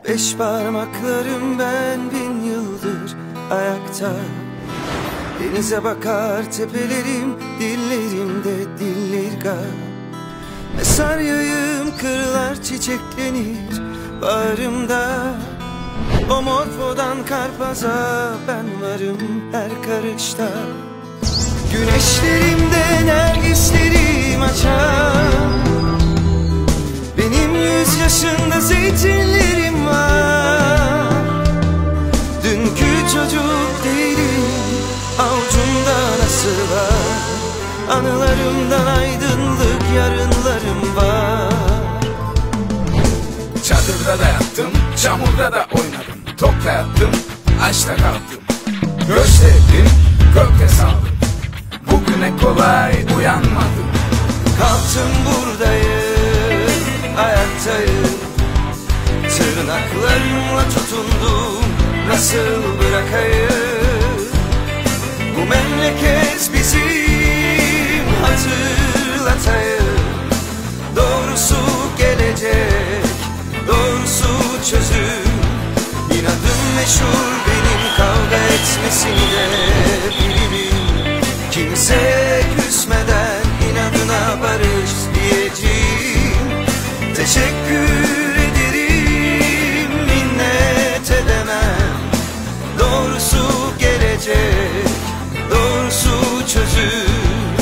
Beş parmaklarım ben bin yıldır ayakta. Denize bakar tepelerim, dillerimde dillirga. Esar yayım kırlar çiçeklenir bağrımda. O Morfo'dan Karpaz'a ben varım her karışta. Güneşlerimde nergislerim açar. Benim 100 yaşında zeytinlerim var. Dünkü çocuk değilim, avucumda nasıl var. Anılarımdan aydınlık yarınlarım var. Çadırda da yattım, çamurda da oynadım. Topla yattım, açta kalktım. Gösterdim, gökte saldım. Bugüne kolay uyanmadım. Kalktım buradayım, ayaktayım. Tırnaklarımla tutundum, nasıl bırakayım? Bu memleket bizim, hatırlatayım. Doğrusu gelecek, doğrusu çözüm. İnadım meşhur benim, kavga etmesinde bilirim. Kimseye küsmeden inadına barış diyeceğim. Teşekkür ederim, minnet edemem. Doğrusu gelecek, doğrusu çözüm.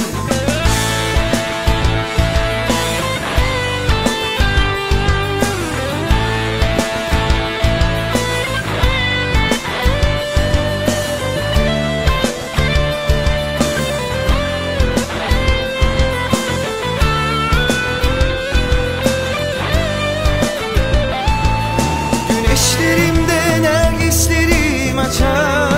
Güneşlerimde nergislerim açar.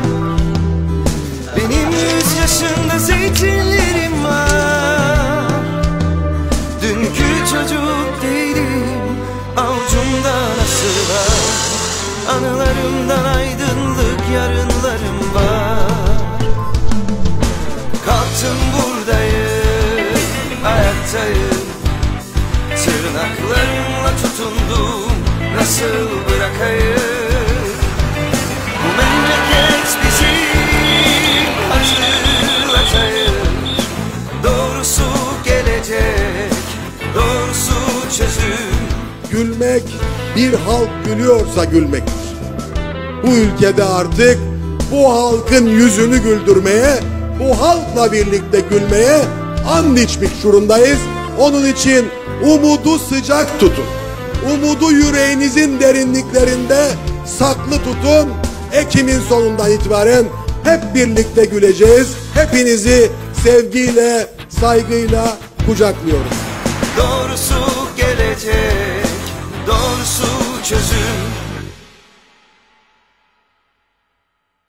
Benim 100 yaşında zeytinlerim var. Dünkü çocuk değilim, avucumda nasıl var. Anılarımdan aydınlık yarınlarım var. Kalktım buradayım, ayaktayım. Tırnaklarımla tutundum, nasıl bırakayım? Bu memleket bizim, hatırlatayım. Doğrusu gelecek, doğrusu çözüm. Gülmek, bir halk gülüyorsa gülmektir. Bu ülkede artık bu halkın yüzünü güldürmeye, bu halkla birlikte gülmeye and içmiş durumdayız. Onun için umudu sıcak tutun. Umudu yüreğinizin derinliklerinde saklı tutun. Ekim'in sonundan itibaren hep birlikte güleceğiz. Hepinizi sevgiyle, saygıyla kucaklıyorum. Doğrusu gelecek, doğrusu çözüm.